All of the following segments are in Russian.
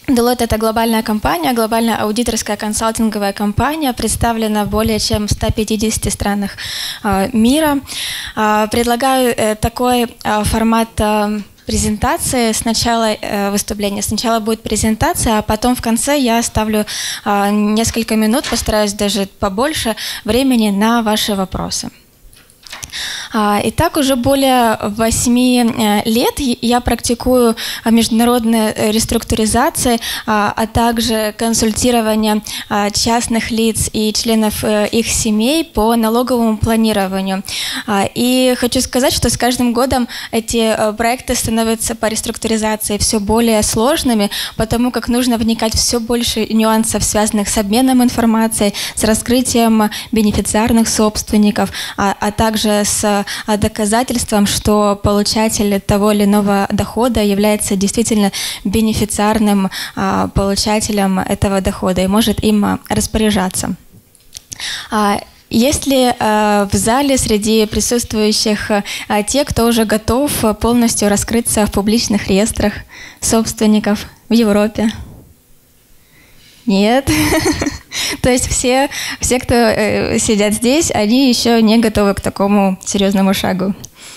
Deloitte — это глобальная компания, глобальная аудиторская консалтинговая компания, представлена в более чем 150 странах мира. Предлагаю такой формат презентации. Сначала выступление, сначала будет презентация, а потом в конце я оставлю несколько минут, постараюсь даже побольше времени на ваши вопросы. Итак, уже более 8 лет я практикую международные реструктуризации, а также консультирование частных лиц и членов их семей по налоговому планированию. И хочу сказать, что с каждым годом эти проекты становятся по реструктуризации все более сложными, потому как нужно вникать в все больше нюансов, связанных с обменом информацией, с раскрытием бенефициарных собственников, а также с доказательством, что получатель того или иного дохода является действительно бенефициарным получателем этого дохода и может им распоряжаться. Есть ли в зале среди присутствующих те, кто уже готов полностью раскрыться в публичных реестрах собственников в Европе? Нет. То есть все, кто сидят здесь, они еще не готовы к такому серьезному шагу.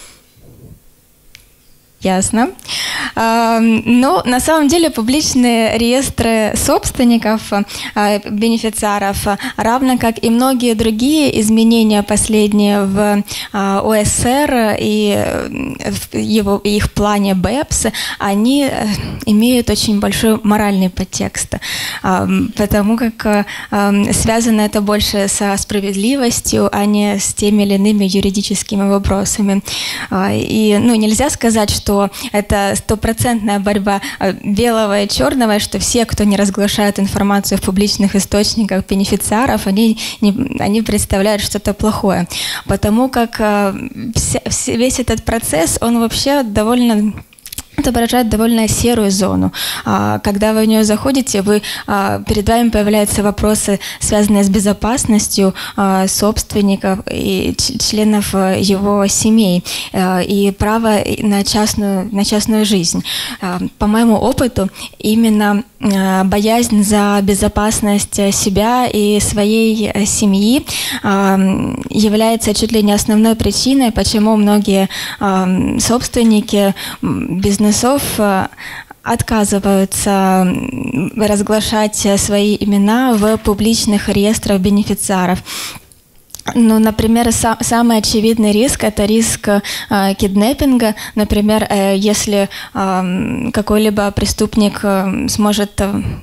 Ясно. Но на самом деле публичные реестры собственников, бенефициаров, равно как и многие другие изменения последние в ОСР и в их плане BEPS, они имеют очень большой моральный подтекст, потому как связано это больше со справедливостью, а не с теми или иными юридическими вопросами. И нельзя сказать, что это стопроцентная борьба белого и черного, что все, кто не разглашает информацию в публичных источниках бенефициаров, они представляют что-то плохое. Потому как весь этот процесс, он вообще отображает довольно серую зону. Когда вы в нее заходите, перед вами появляются вопросы, связанные с безопасностью собственников и членов его семей и право на частную жизнь. По моему опыту, именно боязнь за безопасность себя и своей семьи является чуть ли не основной причиной, почему многие собственники бизнесов отказываются разглашать свои имена в публичных реестрах бенефициаров. Например, самый очевидный риск – это риск киднеппинга. Например, если какой-либо преступник сможет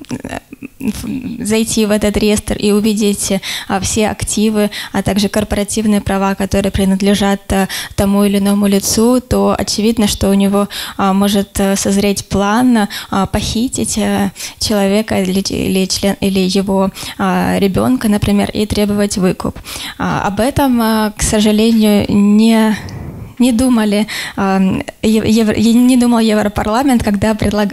зайти в этот реестр и увидеть все активы, а также корпоративные права, которые принадлежат тому или иному лицу, то очевидно, что у него может созреть план похитить человека или его ребенка, например, и требовать выкуп. Об этом, к сожалению, не думал Европарламент, когда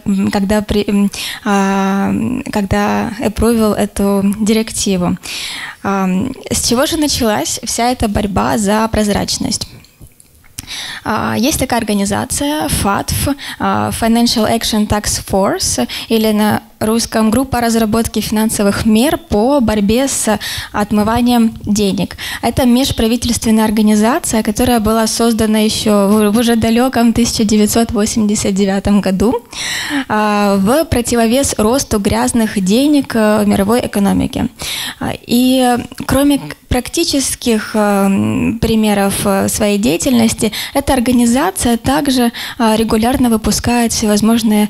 аппровил эту директиву. С чего же началась вся эта борьба за прозрачность? Есть такая организация FATF, Financial Action Task Force, или на русском группа разработки финансовых мер по борьбе с отмыванием денег. Это межправительственная организация, которая была создана еще в уже далеком 1989 году в противовес росту грязных денег в мировой экономике. И кроме практических примеров своей деятельности, эта организация также регулярно выпускает всевозможные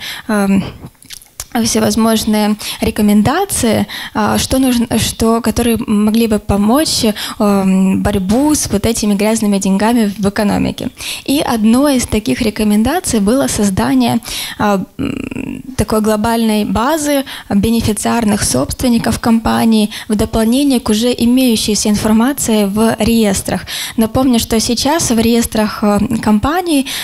рекомендации, которые могли бы помочь борьбу с вот этими грязными деньгами в экономике. И одной из таких рекомендаций было создание такой глобальной базы бенефициарных собственников компаний в дополнение к уже имеющейся информации в реестрах. Напомню, что сейчас в реестрах компаний, в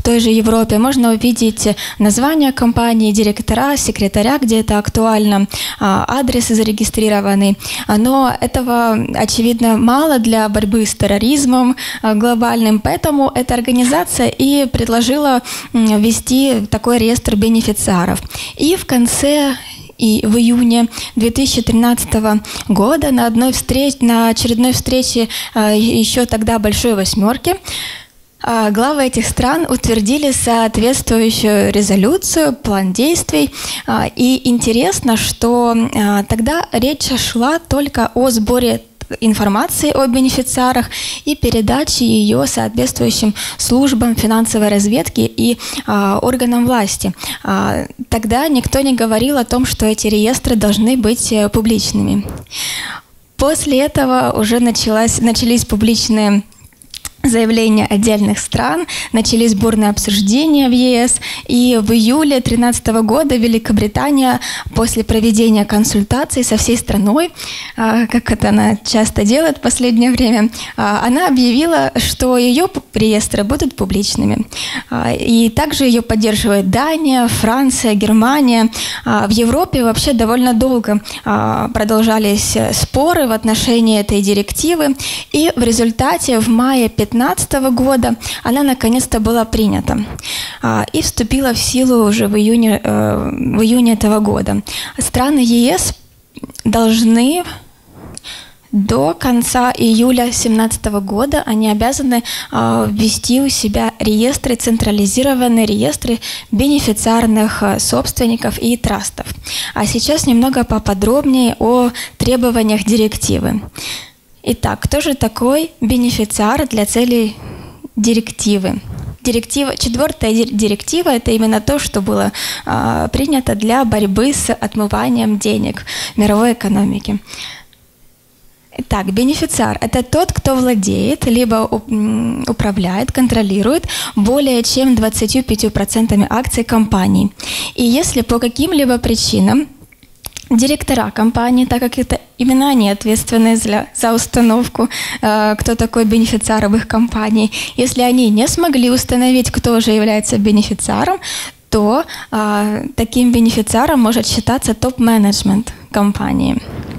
той же Европе можно увидеть название компании, директора, секретаря, где это актуально, адрес зарегистрированный. Но этого, очевидно, мало для борьбы с терроризмом глобальным, поэтому эта организация и предложила ввести такой реестр бенефициаров. И в конце и в июне 2013 года на очередной встрече еще тогда Большой Восьмерки главы этих стран утвердили соответствующую резолюцию, план действий. И интересно, что тогда речь шла только о сборе информации о бенефициарах и передаче ее соответствующим службам финансовой разведки и органам власти. Тогда никто не говорил о том, что эти реестры должны быть публичными. После этого уже начались публичные заявления отдельных стран, начались бурные обсуждения в ЕС, и в июле 2013 года Великобритания после проведения консультаций со всей страной, как это она часто делает в последнее время, она объявила, что ее реестры будут публичными. И также ее поддерживает Дания, Франция, Германия. В Европе вообще довольно долго продолжались споры в отношении этой директивы, и в результате в мае 2015 года она наконец-то была принята и вступила в силу уже в июне этого года. Страны ЕС должны до конца июля 2017 года они обязаны ввести у себя реестры, централизированные реестры бенефициарных собственников и трастов. А сейчас немного поподробнее о требованиях директивы. Итак, кто же такой бенефициар для целей директивы? Четвертая директива – это именно то, что было принято для борьбы с отмыванием денег в мировой экономике. Итак, бенефициар – это тот, кто владеет, либо управляет, контролирует более чем 25% акций компании. И если по каким-либо причинам директора компании, так как это именно они ответственны за установку, кто такой бенефициар в их компании, если они не смогли установить, кто же является бенефициаром, то таким бенефициаром может считаться топ-менеджмент компании.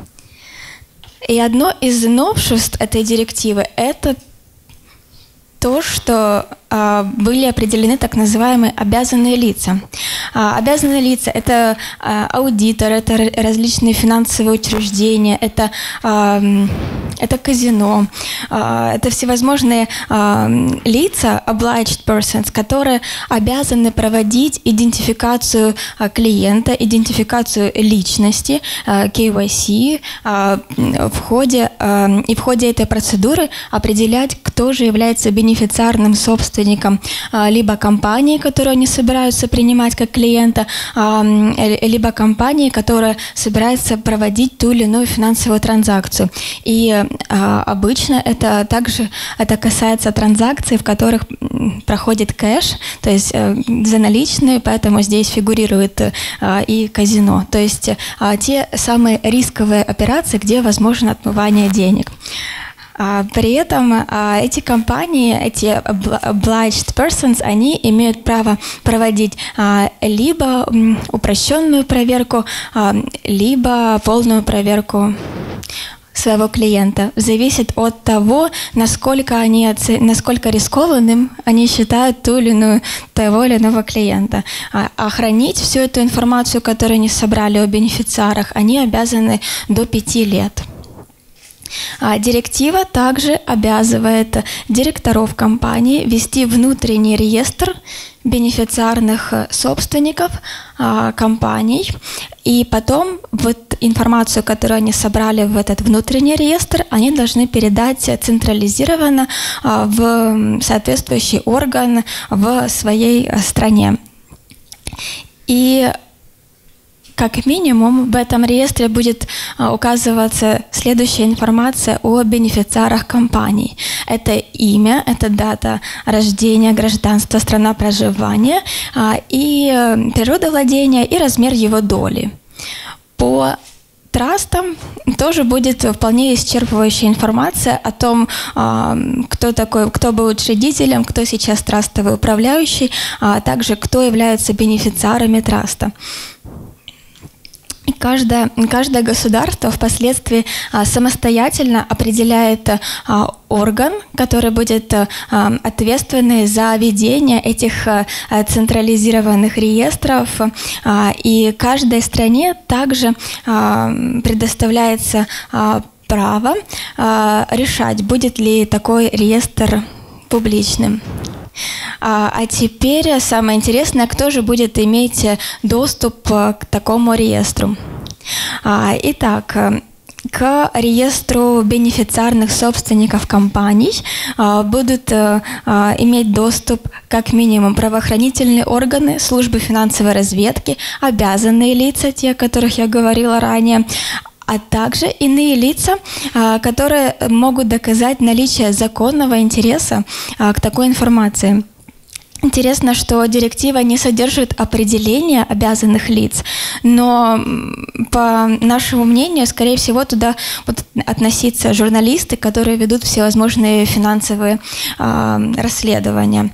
И одно из новшеств этой директивы – это то, что были определены так называемые обязанные лица. Обязанные лица – это аудитор, это различные финансовые учреждения, это казино, это всевозможные лица, obliged persons, которые обязаны проводить идентификацию клиента, идентификацию личности, KYC, в ходе этой процедуры определять, кто же является бенефициарным собственником либо компании, которую они собираются принимать как клиента, либо компании, которая собирается проводить ту или иную финансовую транзакцию. И обычно это касается транзакций, в которых проходит кэш, то есть за наличные, поэтому здесь фигурирует и казино. То есть те самые рисковые операции, где возможно отмывание денег. При этом эти компании, эти obliged persons, они имеют право проводить либо упрощенную проверку, либо полную проверку своего клиента. Зависит от того, насколько рискованным они считают того или иного клиента. А хранить всю эту информацию, которую они собрали о бенефициарах, они обязаны до 5 лет. Директива также обязывает директоров компании вести внутренний реестр бенефициарных собственников компаний, и потом вот информацию, которую они собрали в этот внутренний реестр, они должны передать централизированно в соответствующий орган в своей стране. И как минимум в этом реестре будет указываться следующая информация о бенефициарах компаний. Это имя, это дата рождения, гражданство, страна проживания, и природа владения, и размер его доли. По траста тоже будет вполне исчерпывающая информация о том, кто был учредителем, кто сейчас трастовый управляющий, а также кто являются бенефициарами траста. Каждое государство впоследствии самостоятельно определяет орган, который будет ответственный за ведение этих централизированных реестров. И каждой стране также предоставляется право решать, будет ли такой реестр публичным. А теперь самое интересное, кто же будет иметь доступ к такому реестру. Итак, к реестру бенефициарных собственников компаний будут иметь доступ как минимум правоохранительные органы, службы финансовой разведки, обязанные лица, те, о которых я говорила ранее, а также иные лица, которые могут доказать наличие законного интереса к такой информации. Интересно, что директива не содержит определения обязанных лиц, но по нашему мнению, скорее всего, туда будут относиться журналисты, которые ведут всевозможные финансовые расследования.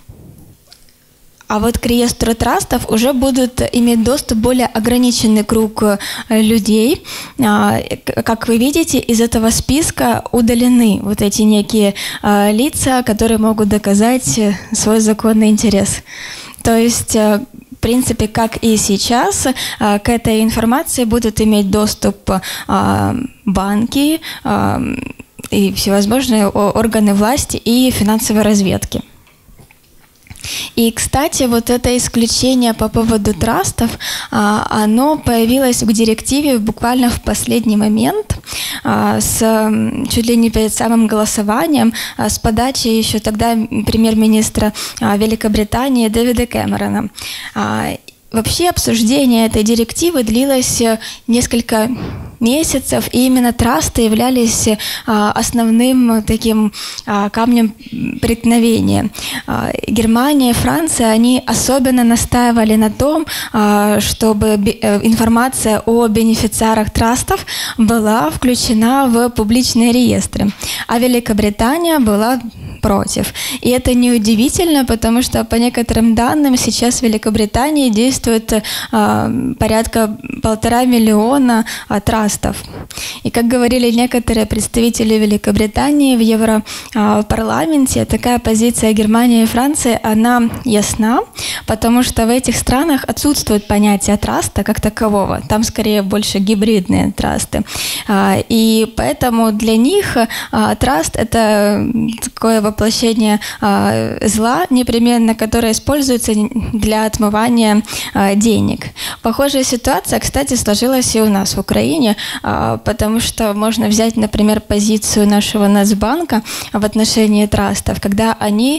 А вот к реестру трастов уже будут иметь доступ более ограниченный круг людей. Как вы видите, из этого списка удалены вот эти некие лица, которые могут доказать свой законный интерес. То есть, в принципе, как и сейчас, к этой информации будут иметь доступ банки и всевозможные органы власти и финансовой разведки. И, кстати, вот это исключение по поводу трастов, оно появилось в директиве буквально в последний момент, чуть ли не перед самым голосованием, с подачи еще тогда премьер-министра Великобритании Дэвида Кэмерона. Вообще обсуждение этой директивы длилось несколько месяцев, и именно трасты являлись основным таким камнем преткновения. Германия и Франция, они особенно настаивали на том, чтобы информация о бенефициарах трастов была включена в публичные реестры, а Великобритания была против. И это неудивительно, потому что по некоторым данным сейчас в Великобритании действует порядка 1,5 миллиона трастов. И как говорили некоторые представители Великобритании в Европарламенте, такая позиция Германии и Франции, она ясна, потому что в этих странах отсутствует понятие траста как такового. Там скорее больше гибридные трасты. И поэтому для них траст – это такое воплощение зла непременно, которое используется для отмывания денег. Похожая ситуация, кстати, сложилась и у нас в Украине, потому что можно взять, например, позицию нашего Нацбанка в отношении трастов, когда они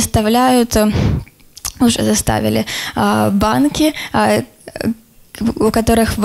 уже заставили банки, у которых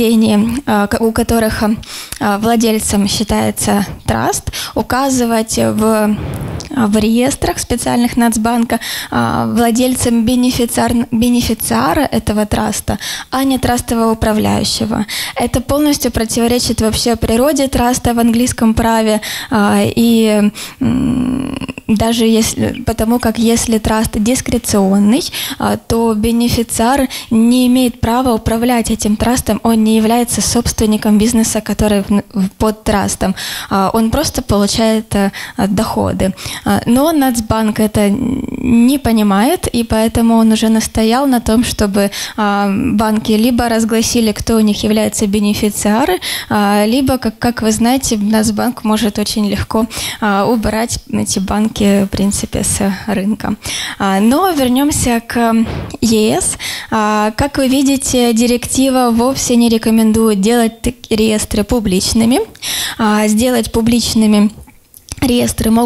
владельцем считается траст, указывать в реестрах специальных Нацбанка владельцем бенефициара этого траста, а не трастового управляющего. Это полностью противоречит вообще природе траста в английском праве, и даже потому как если траст дискреционный, то бенефициар не имеет права управлять этим трастом, он не является собственником бизнеса, который под трастом, он просто получает доходы. Но Нацбанк это не понимает, и поэтому он уже настоял на том, чтобы банки либо разгласили, кто у них является бенефициары, либо, как вы знаете, Нацбанк может очень легко убрать эти банки, в принципе, с рынка. Но вернемся к ЕС. Как вы видите, директива вовсе не рекомендует делать реестры публичными. Сделать публичными реестры могут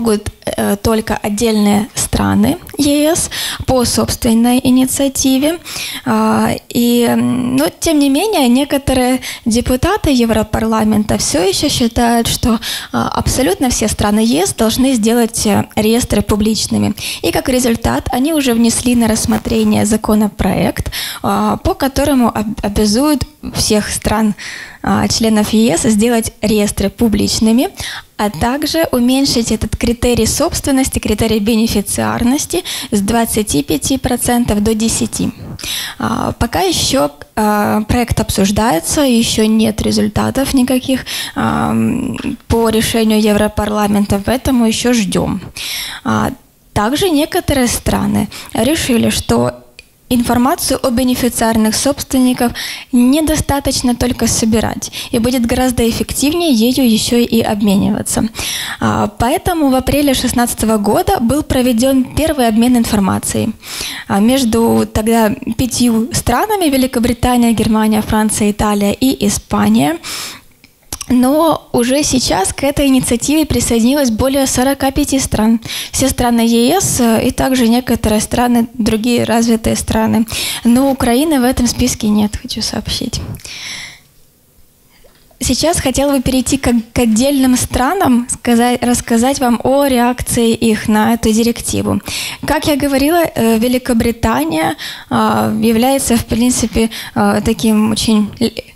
только отдельные страны ЕС по собственной инициативе. Но, тем не менее, некоторые депутаты Европарламента все еще считают, что абсолютно все страны ЕС должны сделать реестры публичными. И как результат они уже внесли на рассмотрение законопроект, по которому обязуют всех стран членов ЕС сделать реестры публичными, а также уменьшить этот критерий собственности, критерий бенефициарности с 25% до 10%. Пока еще проект обсуждается, еще нет результатов никаких по решению Европарламента, поэтому еще ждем. Также некоторые страны решили, что информацию о бенефициарных собственниках недостаточно только собирать, и будет гораздо эффективнее ею еще и обмениваться. Поэтому в апреле 2016 года был проведен первый обмен информацией между тогда 5 странами: Великобритания, Германия, Франция, Италия и Испания. Но уже сейчас к этой инициативе присоединилось более 45 стран. Все страны ЕС и также некоторые страны, другие развитые страны. Но Украины в этом списке нет, хочу сообщить. Сейчас хотела бы перейти к отдельным странам, рассказать вам о реакции их на эту директиву. Как я говорила, Великобритания является, в принципе, таким очень...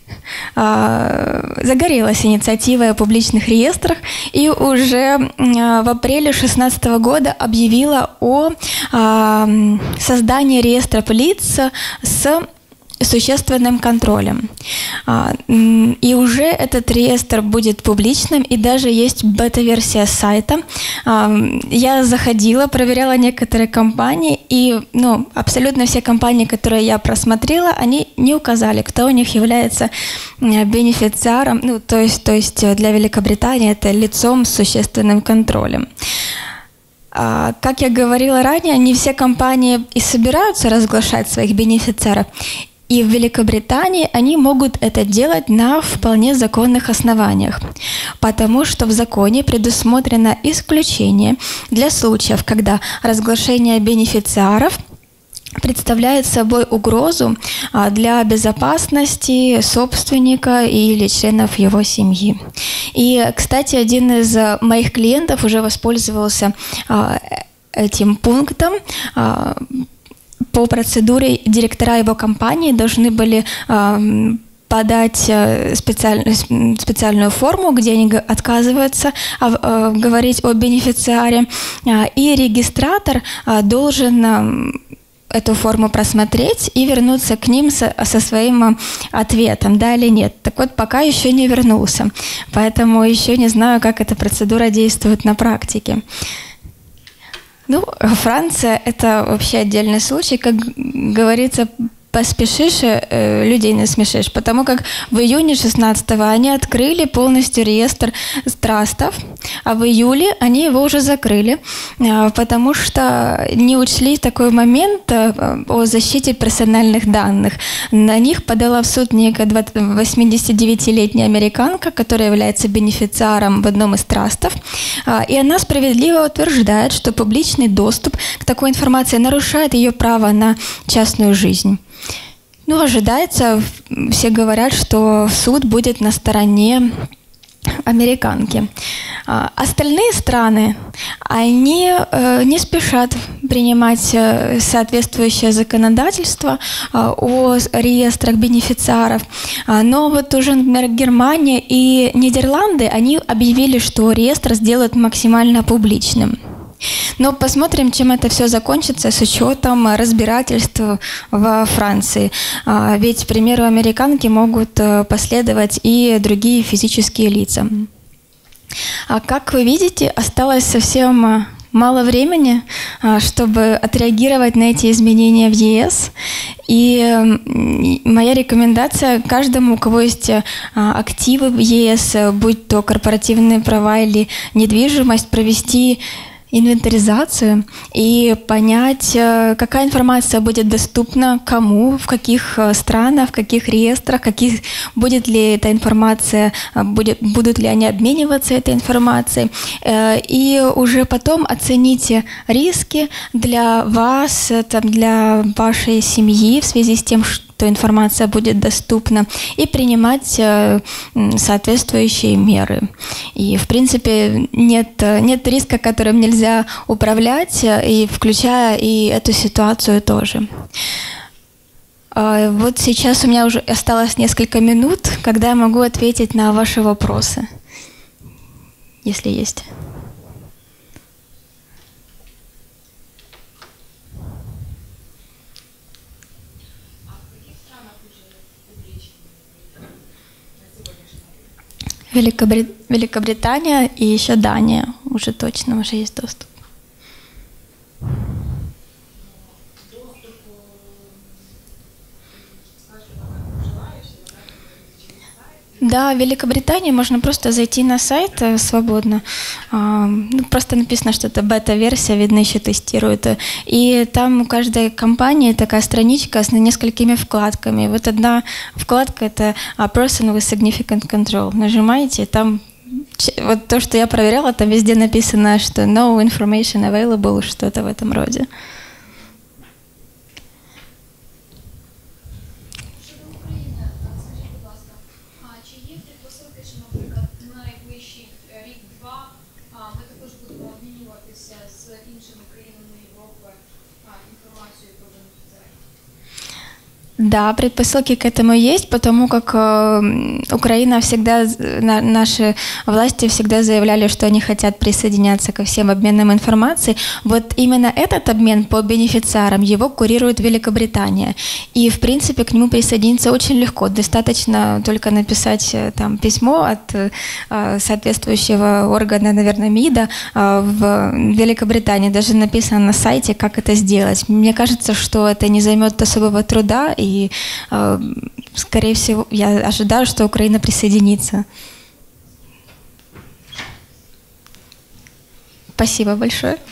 загорелась инициатива о публичных реестрах и уже в апреле 2016 года объявила о создании реестра лиц с существенным контролем. И уже этот реестр будет публичным, и даже есть бета-версия сайта. Я заходила, проверяла некоторые компании, и абсолютно все компании, которые я просмотрела, они не указали, кто у них является бенефициаром, то есть для Великобритании это лицом с существенным контролем. Как я говорила ранее, не все компании и собираются разглашать своих бенефициаров. И в Великобритании они могут это делать на вполне законных основаниях, потому что в законе предусмотрено исключение для случаев, когда разглашение бенефициаров представляет собой угрозу для безопасности собственника или членов его семьи. И, кстати, один из моих клиентов уже воспользовался этим пунктом. По процедуре директора его компании должны были подать специальную форму, где они отказываются говорить о бенефициаре, и регистратор должен эту форму просмотреть и вернуться к ним со своим ответом, да или нет. Так вот, пока еще не вернулся, поэтому еще не знаю, как эта процедура действует на практике. Франция – это вообще отдельный случай. Как говорится, поспешишь, людей насмешишь, потому как в июне 16-го они открыли полностью реестр трастов, а в июле они его уже закрыли, потому что не учли такой момент о защите персональных данных. На них подала в суд некая 89-летняя американка, которая является бенефициаром в одном из трастов, и она справедливо утверждает, что публичный доступ к такой информации нарушает ее право на частную жизнь. Ожидается, все говорят, что суд будет на стороне американки. Остальные страны, они не спешат принимать соответствующее законодательство о реестрах бенефициаров. Но вот уже, например, Германия и Нидерланды, они объявили, что реестр сделают максимально публичным. Но посмотрим, чем это все закончится с учетом разбирательств во Франции. Ведь, к примеру, американки могут последовать и другие физические лица. Как вы видите, осталось совсем мало времени, чтобы отреагировать на эти изменения в ЕС. И моя рекомендация каждому, у кого есть активы в ЕС, будь то корпоративные права или недвижимость, провести инвентаризацию и понять, какая информация будет доступна кому, в каких странах, в каких реестрах, будет ли эта информация, будут ли они обмениваться этой информацией. И уже потом оцените риски для вас, для вашей семьи в связи с тем, что информация будет доступна, и принимать соответствующие меры. И, в принципе, нет риска, которым нельзя управлять, и включая и эту ситуацию тоже. Вот сейчас у меня уже осталось несколько минут, когда я могу ответить на ваши вопросы, если есть. Великобритания и еще Дания. Уже точно уже есть доступ. Да, в Великобритании можно просто зайти на сайт свободно. Просто написано, что это бета-версия, видно, еще тестируют. И там у каждой компании такая страничка с несколькими вкладками. Вот одна вкладка — это Person with Significant Control. Нажимаете, там вот то, что я проверяла, там везде написано, что No information available, что-то в этом роде. Да, предпосылки к этому есть, потому как Украина всегда, наши власти всегда заявляли, что они хотят присоединяться ко всем обменам информацией. Вот именно этот обмен по бенефициарам, его курирует Великобритания. И, в принципе, к нему присоединиться очень легко. Достаточно только написать там письмо от соответствующего органа, наверное, МИДа в Великобритании. Даже написано на сайте, как это сделать. Мне кажется, что это не займет особого труда, и, скорее всего, я ожидаю, что Украина присоединится. Спасибо большое.